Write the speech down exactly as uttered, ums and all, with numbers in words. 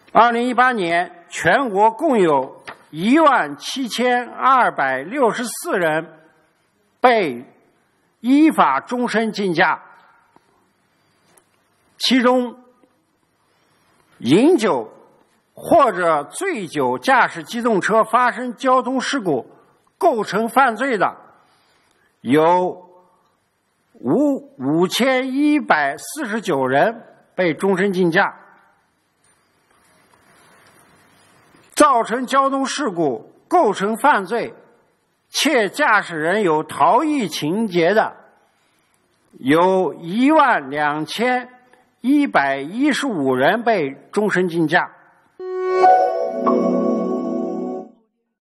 二零一八年，全国共有一万七千二百六十四人被依法终身禁驾，其中饮酒或者醉酒驾驶机动车发生交通事故构成犯罪的有五五千一百四十九人被终身禁驾。造成交通事故构成犯罪，且驾驶人有逃逸情节的，有一万两千一百一十五人被终身禁驾。